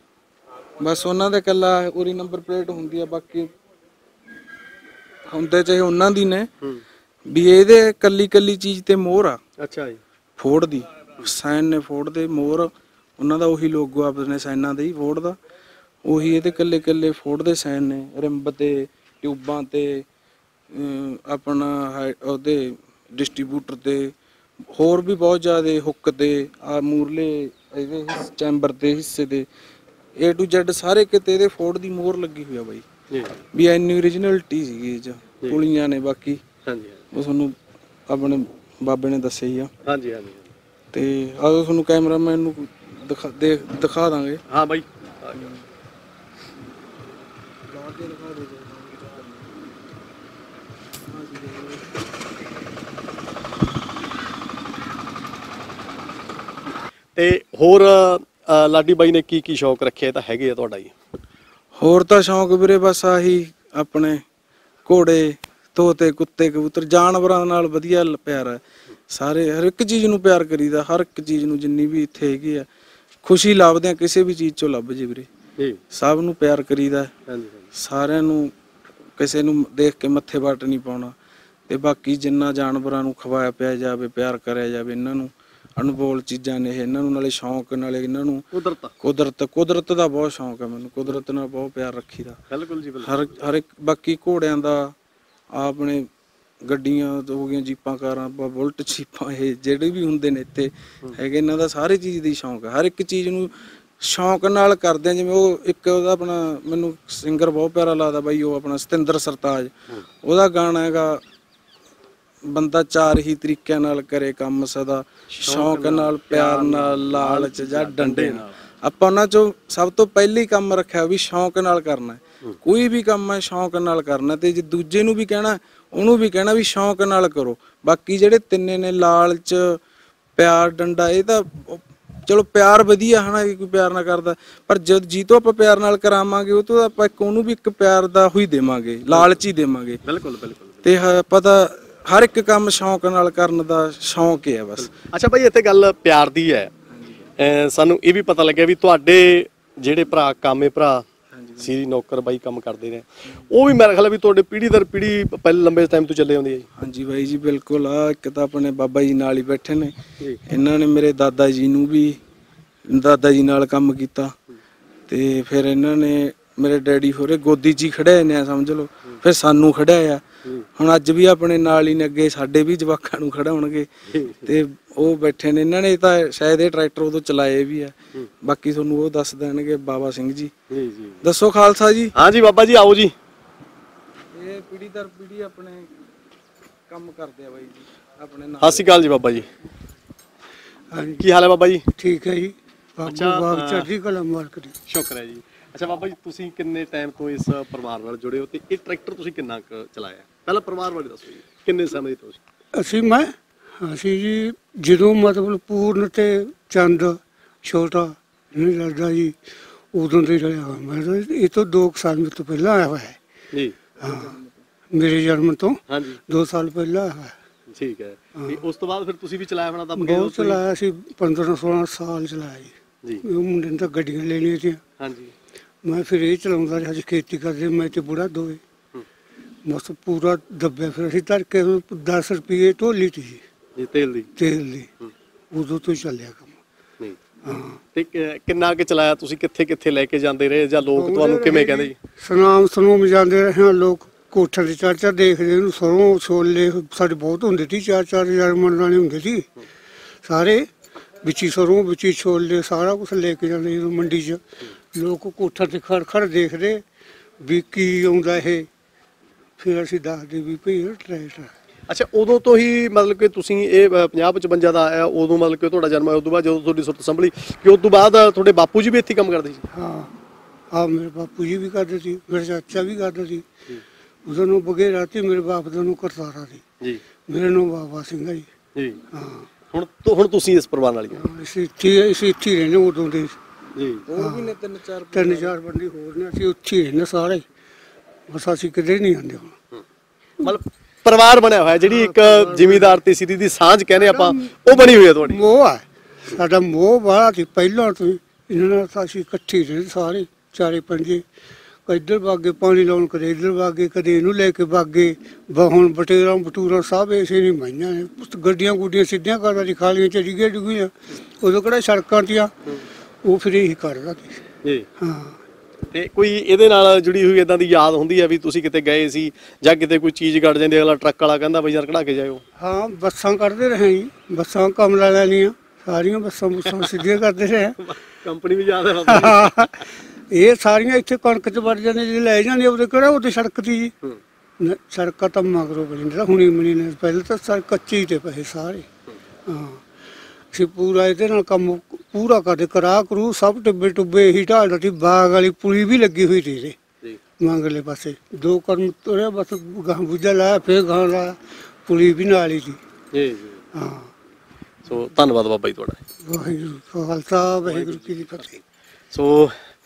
ਬਸ ਉਹਨਾਂ ਦੇ ਇਕੱਲਾ ਉਰੀ ਨੰਬਰ ਪਲੇਟ ਹੁੰਦੀ ਆ, ਬਾਕੀ ਹੁੰਦੇ ਚਾਹੇ ਉਹਨਾਂ ਦੀ ਨੇ, ਵੀ ਇਹਦੇ ਕੱਲੀ ਕੱਲੀ ਚੀਜ਼ ਤੇ ਮੋਹਰ ਆ। ਅੱਛਾ ਜੀ। ਫੋਰਡ ਦੀ ਸਾਈਨ ਨੇ, ਫੋਰਡ ਦੇ ਮੋਹਰ, ਉਹਨਾਂ ਦਾ ਉਹੀ ਲੋਗੋ ਆਪਣੇ ਸਾਈਨਾਂ ਦੇ ਹੀ, ਫੋਰਡ ਦਾ ਉਹੀ। ਇਹਦੇ ਕੱਲੇ ਕੱਲੇ ਫੋਰਡ ਦੇ ਸਾਈਨ ਨੇ, ਰਿੰਬ ਤੇ, ਟਿਊਬਾਂ ਤੇ, ਆਪਣਾ ਉਹਦੇ ਡਿਸਟਰੀਬਿਊਟਰ ਤੇ, ਹੋਰ ਵੀ ਬਹੁਤ ਜ਼ਿਆਦਾ, ਹੁੱਕ ਤੇ, ਆ ਮੂਰਲੇ ਇਹਦੇ ਚੈਂਬਰ ਦੇ ਹਿੱਸੇ ਤੇ, ਏ ਟੂ ਜ਼ੈਡ ਸਾਰੇ ਕਿਤੇ ਇਹਦੇ ਫੋਰਡ ਦੀ ਮੋਹਰ ਲੱਗੀ ਹੋਈ ਆ ਬਾਈ। ਵੀ ਇੰਨੀ ਓਰੀਜਨਲਿਟੀ ਸੀਗੀ ਇਹ 'ਚ, ਪੁਲੀਆਂ ਨੇ ਬਾਕੀ। ਹਾਂਜੀ, ਉਹ ਤੁਹਾਨੂੰ ਆਪਣੇ ਬਾਬੇ ਨੇ ਦੱਸਿਆ ਹੀ ਆ। ਹਾਂਜੀ ਹਾਂਜੀ। ਤੇ ਆਓ ਤੁਹਾਨੂੰ ਕੈਮਰਾਮੈਨ ਨੂੰ ਦਿਖਾ ਦੇ ਦਿਖਾ ਦਾਂਗੇ। ਹਾਂ ਬਾਈ, ਤੇ ਹੋਰ ਲਾਡੀ ਬਾਈ ਨੇ ਕੀ ਕੀ ਸ਼ੌਕ ਰੱਖਿਆ? ਤਾਂ ਹੈਗੇ ਆ ਤੁਹਾਡਾ ਜੀ? ਹੋਰ ਤਾਂ ਸ਼ੌਂਕ ਵੀਰੇ ਬਸ ਆਹੀ ਆਪਣੇ ਘੋੜੇ, ਤੋਤੇ, ਕੁੱਤੇ, ਕਬੂਤਰ, ਜਾਨਵਰਾਂ ਨਾਲ ਵਧੀਆ ਪਿਆਰ ਹੈ। ਸਾਰੇ ਹਰ ਇੱਕ ਚੀਜ਼ ਨੂੰ ਪਿਆਰ ਕਰੀਦਾ, ਹਰ ਇੱਕ ਚੀਜ਼ ਨੂੰ, ਜਿੰਨੀ ਵੀ ਇੱਥੇ ਹੈਗੀ ਆ ਖੁਸ਼ੀ ਲੱਭਦੇ ਆ, ਕਿਸੇ ਵੀ ਚੀਜ਼ ਚੋਂ ਲੱਭ ਜੇ ਵੀਰੇ, ਸਭ ਨੂੰ ਪਿਆਰ ਕਰੀਦਾ, ਸਾਰਿਆਂ ਨੂੰ, ਕਿਸੇ ਨੂੰ ਦੇਖ ਕੇ ਮੱਥੇ ਵੱਟ ਨਹੀਂ ਪਾਉਣਾ। ਤੇ ਬਾਕੀ ਜਿੰਨਾ ਜਾਨਵਰਾਂ ਨੂੰ ਖਵਾਇਆ ਪਿਆ ਜਾਵੇ, ਪਿਆਰ ਕਰਿਆ ਜਾਵੇ, ਇਹਨਾਂ ਨੂੰ ਅਨਮੋਲ ਚੀਜ਼ਾਂ ਨੇ ਇਹ, ਇਹਨਾਂ ਨੂੰ ਨਾਲੇ ਸ਼ੌਂਕ, ਨਾਲੇ ਇਹਨਾਂ ਨੂੰ ਕੁਦਰਤ ਕੁਦਰਤ ਕੁਦਰਤ ਦਾ ਬਹੁਤ ਸ਼ੌਂਕ ਹੈ ਮੈਨੂੰ, ਕੁਦਰਤ ਨਾਲ ਬਹੁਤ ਪਿਆਰ ਰੱਖੀਦਾ। ਬਿਲਕੁਲ ਜੀ, ਹਰ ਹਰ ਇੱਕ। ਬਾਕੀ ਘੋੜਿਆਂ ਦਾ, ਆਪਣੇ ਗੱਡੀਆਂ ਹੋ ਗਈਆਂ, ਜੀਪਾਂ, ਕਾਰਾਂ, ਬੁਲਟ, ਜੀਪਾਂ, ਇਹ ਜਿਹੜੇ ਵੀ ਹੁੰਦੇ ਨੇ ਇੱਥੇ ਹੈਗੇ, ਇਹਨਾਂ ਦਾ ਸਾਰੇ ਚੀਜ਼ ਦੀ ਸ਼ੌਂਕ ਹੈ, ਹਰ ਇੱਕ ਚੀਜ਼ ਨੂੰ ਸ਼ੌਂਕ ਨਾਲ ਕਰਦੇ ਆ। ਜਿਵੇਂ ਉਹ ਇੱਕ ਉਹਦਾ ਆਪਣਾ ਮੈਨੂੰ ਸਿੰਗਰ ਬਹੁਤ ਪਿਆਰਾ ਲੱਗਦਾ ਬਾਈ, ਉਹ ਆਪਣਾ ਸਤਿੰਦਰ ਸਰਤਾਜ, ਉਹਦਾ ਗਾਣਾ ਹੈਗਾ, ਬੰਦਾ ਚਾਰ ਹੀ ਤਰੀਕਿਆਂ ਨਾਲ ਕਰੇ ਕੰਮ ਸਦਾ, ਸ਼ੌਂਕ ਨਾਲ, ਪਿਆਰ ਨਾਲ, ਲਾਲਚ ਜਾਂ ਡੰਡੇ ਨਾਲ। ਆਪਾਂ ਉਹਨਾਂ ਚੋਂ ਸਭ ਤੋਂ ਪਹਿਲੀ ਕੰਮ ਰੱਖਿਆ ਵੀ ਸ਼ੌਂਕ ਨਾਲ ਕਰਨਾ, ਕੋਈ ਵੀ ਕੰਮ ਹੈ ਸ਼ੌਂਕ ਨਾਲ ਕਰਨਾ, ਤੇ ਜੇ ਦੂਜੇ ਨੂੰ ਵੀ ਕਹਿਣਾ ਉਹਨੂੰ ਵੀ ਕਹਿਣਾ ਵੀ ਸ਼ੌਂਕ ਨਾਲ ਕਰੋ। ਬਾਕੀ ਜਿਹੜੇ ਤਿੰਨੇ ਨੇ ਲਾਲਚ, ਪਿਆਰ, ਡੰਡਾ, ਇਹ ਤਾਂ ਚਲੋ ਪਿਆਰ ਵਧੀਆ ਹਨਾ, ਕੋਈ ਪਿਆਰ ਨਾਲ ਕਰਦਾ, ਪਰ ਜਦ ਜੀ ਤੋਂ ਆਪਾਂ ਪਿਆਰ ਨਾਲ ਕਰਾਵਾਂਗੇ ਉਹ ਤੋਂ ਆਪਾਂ ਇੱਕ ਉਹਨੂੰ ਵੀ ਇੱਕ ਪਿਆਰ ਦਾ ਹੋਈ ਦੇਵਾਂਗੇ, ਲਾਲਚ ਹੀ ਦੇਵਾਂਗੇ। ਬਿਲਕੁਲ ਬਿਲਕੁਲ। ਤੇ ਆਪਾਂ ਤਾਂ ਹਰ ਇੱਕ ਕੰਮ ਸ਼ੌਂਕ ਨਾਲ ਕਰਨ ਦਾ ਸ਼ੌਂਕ ਹੀ ਹੈ ਬਸ। ਅੱਛਾ ਬਾਈ, ਇੱਥੇ ਗੱਲ ਪਿਆਰ ਦੀ ਹੈ। ਅਹ ਸਾਨੂੰ ਇਹ ਵੀ ਪਤਾ ਲੱਗਿਆ ਵੀ ਤੁਹਾਡੇ ਜਿਹੜੇ ਭਰਾ ਕਾਮੇ ਭਰਾ ਸੀਰੀ ਨੌਕਰ ਬਾਈ ਕੰਮ ਕਰਦੇ ਨੇ, ਉਹ ਵੀ ਮੇਰੇ ਖਿਆਲ ਵੀ ਤੁਹਾਡੇ ਪੀੜ੍ਹੀ ਦਰ ਪੀੜ੍ਹੀ ਪਹਿਲੇ ਲੰਬੇ ਟਾਈਮ ਤੋਂ ਚੱਲੇ ਆਉਂਦੀ ਹੈ ਜੀ। ਹਾਂਜੀ ਬਾਈ ਜੀ ਬਿਲਕੁਲ। ਆ ਇੱਕ ਤਾਂ ਆਪਣੇ ਬਾਬਾ ਜੀ ਨਾਲ ਹੀ ਬੈਠੇ ਨੇ, ਇਹਨਾਂ ਨੇ ਮੇਰੇ ਦਾਦਾ ਜੀ ਨੂੰ ਵੀ ਦਾਦਾ ਜੀ ਨਾਲ ਕੰਮ ਕੀਤਾ, ਤੇ ਫਿਰ ਇਹਨਾਂ ਨੇ ਮੇਰੇ ਡੈਡੀ ਹੋਰੇ ਗੋਦੀ 'ਚ ਹੀ ਖੜਿਆਏ ਨੇ ਸਮਝ ਲਓ, ਫਿਰ ਸਾਨੂੰ ਖੜਿਆਇਆ। ਹੁਣ ਅੱਜ ਵੀ ਆਪਣੇ ਨਾਲ ਹੀ ਨੇ, ਅੱਗੇ ਸਾਡੇ ਵੀ ਜਵਾਕਾਂ ਨੂੰ ਖੜਾਉਣਗੇ, ਤੇ ਉਹ ਬੈਠੇ ਨੇ। ਇਹਨਾਂ ਨੇ ਤਾਂ ਸ਼ਾਇਦ ਇਹ ਟਰੈਕਟਰ ਉਦੋਂ ਚਲਾਏ ਵੀ ਆ, ਬਾਕੀ ਤੁਹਾਨੂੰ ਉਹ ਦੱਸ ਦੇਣਗੇ ਬਾਬਾ ਸਿੰਘ ਜੀ। ਜੀ ਜੀ ਦੱਸੋ ਖਾਲਸਾ ਜੀ। ਹਾਂ ਜੀ ਬਾਬਾ ਜੀ, ਆਓ ਜੀ। ਇਹ ਪੀੜੀ ਦਰ ਪੀੜੀ ਆਪਣੇ ਕੰਮ ਕਰਦੇ ਆ ਬਾਈ ਜੀ ਆਪਣੇ ਨਾਲ। ਸਤਿ ਸ਼੍ਰੀ ਅਕਾਲ ਜੀ ਬਾਬਾ ਜੀ। ਹਾਂਜੀ ਕੀ ਹਾਲ ਹੈ ਬਾਬਾ ਜੀ? ਠੀਕ ਹੈ ਜੀ। ਅੱਛਾ, ਬਾਬੂ ਬਾਗ ਅਹ, ਚੜ੍ਹਦੀ ਕਲਾ ਮਾਲਕ ਦੀ। ਸ਼ੁਕਰ ਹੈ ਜੀ। ਅੱਛਾ ਬਾਬਾ ਜੀ, ਤੁਸੀਂ ਕਿੰਨੇ ਟਾਈਮ ਤੋਂ ਇਸ ਪਰਿਵਾਰ ਨਾਲ ਜੁੜੇ ਹੋ, ਤੇ ਇਹ ਟਰੈਕਟਰ ਤੁਸੀਂ ਕਿੰਨਾ ਕੁ ਚਲਾਇਆ? ਪਹਿਲਾਂ ਪਰਿਵਾਰ ਬਾਰੇ ਦੱਸੋ ਜੀ, ਕਿੰਨੇ ਸਮੇਂ ਤੋਂ ਤੁਸੀਂ? ਅਸੀਂ ਮੈਂ ਅਸੀਂ ਜੀ ਜਦੋਂ ਮਤਲਬ ਪੂਰਨ ਤੇ ਚੰਦ ਛੋਟਾ ਨਹੀਂ ਲੱਗਦਾ ਜੀ, ਉਦੋਂ ਦੇ ਰਿਹਾ ਹੋਇਆ ਮੈਂ ਤਾਂ। ਇਹ ਤੋਂ ਦੋ ਕੁ ਸਾਲ ਤੋਂ ਪਹਿਲਾਂ ਆਇਆ ਹੋਇਆ ਹੈ ਜੀ। ਹਾਂ, ਮੇਰੇ ਜਨਮ ਤੋਂ ਹਾਂਜੀ ਦੋ ਸਾਲ ਪਹਿਲਾਂ ਆਇਆ ਹੋਇਆ। ਠੀਕ ਹੈ। ਤੇ ਉਸ ਤੋਂ ਬਾਅਦ ਫਿਰ ਤੁਸੀਂ ਵੀ ਚਲਾਇਆ ਹੋਣਾ ਤਾਂ? ਬਹੁਤ ਚਲਾਇਆ ਸੀ, ਪੰਦਰਾਂ ਸੋਲਾਂ ਸਾਲ ਚਲਾਇਆ ਜੀ। ਜੀ। ਉਹ ਮੁੰਡੇ ਨੇ ਤਾਂ ਗੱਡੀਆਂ ਲੈਣੀਆਂ ਸੀ, ਹਾਂਜੀ। ਮੈਂ ਫਿਰ ਇਹ ਚਲਾਉਂਦਾ ਰਿਹਾ ਜੀ, ਖੇਤੀ ਕਰਦੇ ਮੈਂ ਤੇ ਬੁੜਾ ਦੋਏ ਬਸ ਪੂਰਾ ਦੱਬਿਆ। ਫਿਰ ਅਸੀਂ ਧਰ ਕੇ ਦਸ ਰੁਪਏ ਢੋਲੀ ਤੀ ਜੀ ਜੀ ਤੇਲ ਦੀ ਤੇਲ ਦੀ, ਉਦੋਂ ਤੋਂ ਹੀ ਚੱਲਿਆ ਕੰਮ। ਨਹੀਂ। ਹਾਂ, ਤੇ ਕਿ- ਕਿੰਨਾ ਕੁ ਚਲਾਇਆ ਤੁਸੀਂ? ਕਿੱਥੇ ਕਿੱਥੇ ਲੈ ਕੇ ਜਾਂਦੇ ਰਹੇ, ਜਾਂ ਲੋਕ ਤੁਹਾਨੂੰ ਕਿਵੇਂ ਕਹਿੰਦੇ ਜੀ? ਸੁਨਾਮ ਸੁਨੂਮ ਜਾਂਦੇ ਰਹੇ ਹਾਂ, ਲੋਕ ਕੋਠੇ ਤੇ ਚੜ੍ਹ ਚੜ੍ਹ ਦੇਖਦੇ ਉਹਨੂੰ। ਸਰੋਂ ਛੋਲੇ ਸਾਡੇ ਬਹੁਤ ਹੁੰਦੇ ਸੀ, ਚਾਰ ਚਾਰ ਹਜ਼ਾਰ ਮਣ ਵਾਲੇ ਹੁੰਦੇ ਸੀ ਸਾਰੇ, ਵਿੱਚੀ ਸਰੋਂ ਵਿੱਚੀ ਛੋਲੇ ਸਾਰਾ ਕੁਛ ਲੈ ਕੇ ਜਾਂਦੇ ਜਦੋਂ ਮੰਡੀ 'ਚ। ਲੋਕ ਕੋਠਾ ਤੇ ਖੜ ਖੜ ਦੇਖਦੇ ਵੀ ਕੀ ਆਉਂਦਾ ਇਹ, ਫਿਰ ਅਸੀਂ ਦੱਸਦੇ ਵੀ ਭਈ ਇਹ ਟਰੈਕਟਰ। ਅੱਛਾ, ਉਦੋਂ ਤੋਂ ਹੀ ਮਤਲਬ ਕਿ ਤੁਸੀਂ ਇਹ ਪੰਜਾਹ ਪਚਵੰਜਾ ਦਾ ਆਇਆ, ਉਦੋਂ ਮਤਲਬ ਕਿ ਤੁਹਾਡਾ ਜਨਮ ਹੋਇਆ, ਉਸ ਤੋਂ ਬਾਅਦ ਜਦੋਂ ਤੁਹਾਡੀ ਸੁਰਤ ਸੰਭਲੀ, ਕਿ ਉਸ ਤੋਂ ਬਾਅਦ ਤੁਹਾਡੇ ਬਾਪੂ ਜੀ ਵੀ ਇੱਥੇ ਕੰਮ ਕਰਦੇ ਸੀ? ਹਾਂ ਹਾਂ, ਮੇਰੇ ਬਾਪੂ ਜੀ ਵੀ ਕਰਦੇ ਸੀ, ਮੇਰੇ ਚਾਚਾ ਵੀ ਕਰਦਾ ਸੀ। ਉਦੋਂ ਨੂੰ ਬਗੇਰਾ ਤੇ ਮੇਰੇ ਬਾਪ ਦਾ ਨੂੰ ਕਰਤਾਰਾ ਸੀ ਜੀ। ਮੇਰੇ ਨੂੰ ਬਾਬਾ ਸਿੰਘ ਜੀ। ਜੀ। ਹਾਂ, ਹੁਣ ਹੁਣ ਤੁਸੀਂ ਇਸ ਪਰਿਵਾਰ ਨਾਲ ਹੀ ਹੋ? ਹਾਂ, ਅਸੀਂ ਇੱਥੇ ਅਸੀਂ ਇੱਥੇ ਹੀ ਰਹਿੰਦੇ ਉਦੋਂ ਦੇ। ਜੀ। ਹੋਰ ਵੀ ਨੇ ਤਿੰਨ ਚਾਰ ਤਿੰਨ ਚਾਰ ਬੰਦੇ ਹੋਰ ਨੇ, ਅਸੀਂ ਉੱਥੇ ਹੀ ਰਹਿੰਦੇ ਸਾਰੇ, ਬਸ ਅਸੀਂ ਕਿਤੇ ਨਹੀਂ ਆਉਂਦੇ ਹੁਣ। ਮਤਲਬ ਪਰਿਵਾਰ ਬਣਿਆ ਹੋਇਆ, ਜਿਹੜੀ ਇੱਕ ਜ਼ਿਮੀਂਦਾਰ ਤੇ ਸਿੱਧੀ ਦੀ ਸਾਂਝ ਕਹਿੰਦੇ ਆਪਾਂ, ਉਹ ਬਣੀ ਹੋਈ ਹੈ ਤੁਹਾਡੀ? ਮੋਹ ਹੈ ਸਾਡਾ, ਮੋਹ ਬੜਾ ਸੀ ਪਹਿਲਾਂ ਤੋਂ ਹੀ। ਇਹਨਾਂ ਨਾਲ ਤਾਂ ਅਸੀਂ ਇਕੱਠੇ ਹੀ ਰਹਿੰਦੇ ਸਾਰੇ ਚਾਰੇ ਪੰਜੇ, ਇੱਧਰ ਬਾਗੇ ਪਾਣੀ ਲਾਉਣ, ਕਦੇ ਇੱਧਰ ਬਾਗੇ, ਕਦੇ ਇਹਨੂੰ ਲੈ ਕੇ ਬਾਗੇ। ਹੁਣ ਬਟੇਰਾ ਬਟੂਰਾ ਸਭ ਇਸੇ ਨਹੀਂ ਮਾਈਆਂ ਨੇ। ਗੱਡੀਆਂ ਗੁੱਡੀਆਂ ਸਿੱਧੀਆਂ ਕਰਦਾ ਸੀ, ਖਾਲੀਆਂ ਚ ਡਿੱਗੀਆਂ ਡੁੱਗੀਆਂ, ਉਦੋਂ ਕਿਹੜਾ ਸੜਕਾਂ ਤੀਆਂ, ਉਹ ਫਿਰ ਇਹੀ ਕਰਦਾ ਸੀ। ਜੀ। ਹਾਂ, ਤੇ ਕੋਈ ਇਹਦੇ ਨਾਲ ਜੁੜੀ ਹੋਈ ਇਦਾਂ ਦੀ ਯਾਦ ਹੁੰਦੀ ਹੈ ਵੀ ਤੁਸੀਂ ਕਿਤੇ ਗਏ ਸੀ, ਜਾਂ ਕਿਤੇ ਕੋਈ ਚੀਜ਼ ਕੱਢ ਜਾਂਦੀ, ਅਗਲਾ ਟਰੱਕ ਵਾਲਾ ਕਹਿੰਦਾ ਬਈ ਯਾਰ ਕਢਾ ਕੇ ਜਾਇਓ? ਹਾਂ, ਬੱਸਾਂ ਕੱਢਦੇ ਰਹੇ ਜੀ, ਬੱਸਾਂ ਕੰਮ ਲੈ ਲੈਣੀਆਂ ਸਾਰੀਆਂ, ਬੱਸਾਂ ਬੁੱਸਾਂ ਸਿੱਧੀਆਂ ਕਰਦੇ ਰਹੇ। ਕੰਪਨੀ ਵੀ ਯਾਦ ਹੈ ਬਾਬਾ? ਇਹ ਸਾਰੀਆਂ ਇੱਥੇ ਕਣਕ ਚ ਵੜ ਜਾਂਦੇ, ਜੇ ਲੈ ਜਾਂਦੇ ਉਹਦੇ ਕਿਹੜਾ ਉਹਦੇ ਸੜਕ ਤੀ ਜੀ। ਨ- ਸੜਕਾਂ ਤਾਂ ਮਗਰੋਂ ਬਣੀਆਂ, ਹੁਣੀ ਬਣੀ ਨੇ, ਪਹਿਲਾਂ ਤਾਂ ਸੜਕ ਕੱਚੀ ਤੇ ਪਏ ਸਾਰੇ। ਹਾਂ, ਅਸੀਂ ਪੂਰਾ ਇਹਦੇ ਨਾਲ ਕੰਮ ਪੂਰਾ ਕਰਦੇ, ਕਰਾ ਕਰੂ ਸਭ ਟਿੱਬੇ ਟੁੱਬੇ ਇਹੀ ਢਾਲਦਾ ਸੀ। ਬਾਗ ਵਾਲੀ ਪੁਲੀ ਵੀ ਲੱਗੀ ਹੋਈ ਸੀ ਇਹਦੇ ਜੀ। ਮੰਗਲੇ ਪਾਸੇ, ਦੋ ਕਰਮ ਤੁਰਿਆ ਬਸ, ਗਾਂ ਬੁੱਝਾ ਲਾਇਆ, ਫੇਰ ਗਾਂ ਲਾਇਆ, ਪੁਲੀ ਵੀ ਨਾਲ ਹੀ ਸੀ। ਜੀ ਜੀ। ਹਾਂ, ਸੋ ਧੰਨਵਾਦ ਬਾਬਾ ਜੀ ਤੁਹਾਡਾ। ਵਾਹਿਗੁਰੂ ਖਾਲਸਾ ਵਾਹਿਗੁਰੂ ਕੀ ਦੀ ਫਤਿਹ। ਸੋ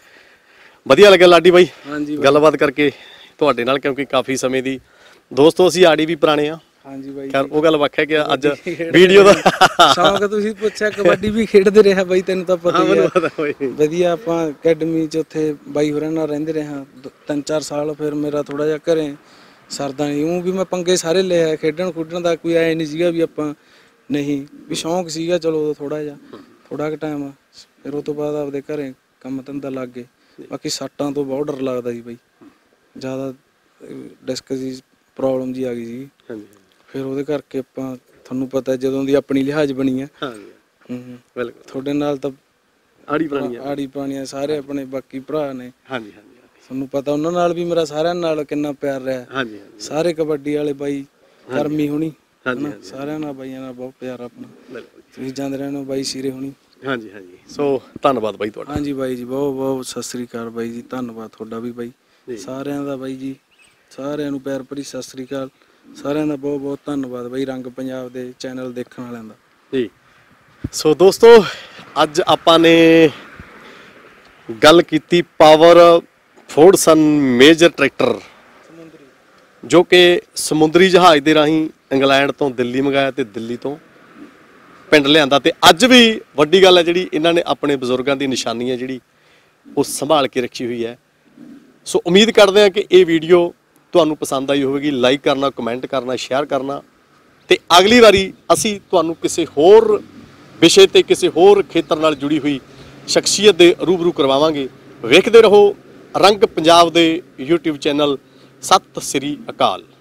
ਵਧੀਆ ਲੱਗਿਆ ਲਾਡੀ ਬਾਈ ਹਾਂਜੀ ਗੱਲਬਾਤ ਕਰਕੇ ਤੁਹਾਡੇ ਨਾਲ, ਕਿਉਂਕਿ ਕਾਫੀ ਸਮੇਂ ਦੀ ਦੋਸਤੋ ਅਸੀਂ ਆੜੀ ਵੀ ਪੁਰਾਣੇ ਆ। ਹਾਂਜੀ ਬਾਈ, ਖੈਰ ਉਹ ਗੱਲ ਵੱਖ ਹੈ ਕਿ ਅੱਜ ਵੀਡੀਓ ਦਾ ਸ਼ੌਂਕ ਤੁਸੀਂ ਪੁੱਛਿਆ, ਕਬੱਡੀ ਵੀ ਖੇਡਦੇ ਰਿਹਾ ਬਾਈ, ਤੈਨੂੰ ਤਾਂ ਪਤਾ ਹੀ ਮੈਨੂੰ ਹੈ। ਪਤਾ ਹੋਈ। ਵਧੀਆ, ਆਪਾਂ ਅਕੈਡਮੀ 'ਚ ਉੱਥੇ ਬਾਈ ਹੋਰਾਂ ਨਾਲ ਰਹਿੰਦੇ ਰਹੇ ਹਾਂ ਦੋ- ਤਿੰਨ ਚਾਰ ਸਾਲ। ਫਿਰ ਮੇਰਾ ਥੋੜਾ ਜਿਹਾ ਘਰੇ ਸਰਦਾ ਨਹੀਂ, ਉਹ ਵੀ ਮੈਂ ਪੰਗੇ ਸਾਰੇ ਲਿਆ ਖੇਡਣ ਖੁੱਡਣ ਦਾ, ਕੋਈ ਐ ਨਹੀਂ ਸੀਗਾ ਵੀ ਆਪਾਂ ਨਹੀਂ, ਵੀ ਸ਼ੌਂਕ ਸੀਗਾ ਚਲੋ ਥੋੜਾ ਜਿਹਾ, ਥੋੜਾ ਕੁ ਟਾਈਮ। ਫਿਰ ਉਹ ਤੋਂ ਬਾਅਦ ਆਪਦੇ ਘਰੇ ਕੰਮ ਧੰਦਾ ਲੱਗ ਗਏ। ਬਾਕੀ ਸੱਟਾਂ ਤੋਂ ਬਹੁਤ ਡਰ ਲੱਗਦਾ ਸੀ ਬਾਈ, ਜ਼ਿਆਦਾ ਡਿਸਕ ਦੀ ਪ੍ਰੋਬਲਮ ਜੀ ਆ ਗਈ ਸੀ। ਹਾਂਜੀ। ਫਿਰ ਉਹਦੇ ਕਰਕੇ ਆਪਾਂ, ਤੁਹਾਨੂੰ ਪਤਾ ਜਦੋਂ ਦੀ ਆਪਣੀ ਲਿਹਾਜ਼ ਬਣੀ ਆ। ਹਾਂਜੀ ਹੂੰ, ਬਿਲਕੁਲ। ਤੁਹਾਡੇ ਨਾਲ ਤਾਂ ਆੜੀ ਪੁਰਾਣੀ ਆ। ਆੜੀ ਪਾਣੀਆਂ ਸਾਰੇ ਆਪਣੇ ਬਾਕੀ ਭਰਾ ਨੇ, ਹਾਂਜੀ ਹਾਂਜੀ ਤੁਹਾਨੂੰ ਪਤਾ ਉਹਨਾਂ ਨਾਲ ਵੀ ਮੇਰਾ ਸਾਰਿਆਂ ਨਾਲ ਕਿੰਨਾ ਪਿਆਰ ਰਿਹਾ। ਹਾਂਜੀ ਹਾਂਜੀ ਸਾਰੇ ਕਬੱਡੀ ਵਾਲੇ ਬਾਈ, ਕਰਮੀ ਹੋਣੀ, ਹਾਂਜੀ, ਹਨਾ, ਹਾਂਜੀ। ਸਾਰਿਆਂ ਨਾਲ ਬਾਈਆਂ ਨਾਲ ਬਹੁਤ ਪਿਆਰ ਆਪਣਾ। ਬਿਲਕੁਲ। ਤੁਸੀਂ ਜਾਂਦੇ ਰਹਿੰਦੇ ਹੋ ਬਾਈ ਸੀਰੇ ਹੋਣੀ। ਹਾਂਜੀ ਹਾਂਜੀ। ਸੋ ਧੰਨਵਾਦ ਬਾਈ ਤੁਹਾਡਾ। ਹਾਂਜੀ ਬਾਈ ਜੀ, ਬਹੁਤ ਬਹੁਤ ਸਤਿ ਸ੍ਰੀ ਅਕਾਲ ਬਾਈ ਜੀ, ਧੰਨਵਾਦ ਤੁਹਾਡਾ ਵੀ ਬਾਈ। ਸਾਰਿਆਂ ਦਾ ਬਾਈ ਜੀ, ਸਾਰਿਆਂ ਨੂੰ ਪਿਆਰ ਭਰੀ ਸਤਿ ਸ੍ਰੀ ਅਕਾਲ। ਸਾਰਿਆਂ ਦਾ ਬਹੁਤ ਬਹੁਤ ਧੰਨਵਾਦ ਬਾਈ ਰੰਗ ਪੰਜਾਬ ਦੇ ਚੈਨਲ ਦੇਖਣ ਵਾਲਿਆਂ ਦਾ ਜੀ। ਸੋ ਦੋਸਤੋ, ਅੱਜ ਆਪਾਂ ਨੇ ਗੱਲ ਕੀਤੀ ਪਾਵਰ ਫੋਰਡਸਨ ਮੇਜਰ ਟਰੈਕਟਰ, ਜੋ ਕਿ ਸਮੁੰਦਰੀ ਜਹਾਜ਼ ਦੇ ਰਾਹੀਂ ਇੰਗਲੈਂਡ ਤੋਂ ਦਿੱਲੀ ਮੰਗਾਇਆ ਤੇ ਦਿੱਲੀ ਤੋਂ ਪਿੰਡ ਲਿਆਂਦਾ। ਤੇ ਅੱਜ ਵੀ ਵੱਡੀ ਗੱਲ ਹੈ ਜਿਹੜੀ ਇਹਨਾਂ ਨੇ ਆਪਣੇ ਬਜ਼ੁਰਗਾਂ ਦੀ ਨਿਸ਼ਾਨੀ ਹੈ ਜਿਹੜੀ ਉਹ ਸੰਭਾਲ ਕੇ ਰੱਖੀ ਹੋਈ ਹੈ। ਸੋ ਉਮੀਦ ਕਰਦੇ ਹਾਂ ਕਿ ਇਹ ਵੀਡੀਓ ਤੁਹਾਨੂੰ ਪਸੰਦ ਆਈ ਹੋਵੇਗੀ। ਲਾਈਕ ਕਰਨਾ, ਕਮੈਂਟ ਕਰਨਾ, ਸ਼ੇਅਰ ਕਰਨਾ, ਤੇ ਅਗਲੀ ਵਾਰੀ ਅਸੀਂ ਤੁਹਾਨੂੰ ਕਿਸੇ ਹੋਰ ਵਿਸ਼ੇ ਤੇ ਕਿਸੇ ਹੋਰ ਖੇਤਰ ਨਾਲ ਜੁੜੀ ਹੋਈ ਸ਼ਖਸੀਅਤ ਦੇ ਰੂਬਰੂ ਕਰਵਾਵਾਂਗੇ। ਵੇਖਦੇ ਰਹੋ ਰੰਗ ਪੰਜਾਬ ਦੇ YouTube ਚੈਨਲ। ਸਤਿ ਸ੍ਰੀ ਅਕਾਲ।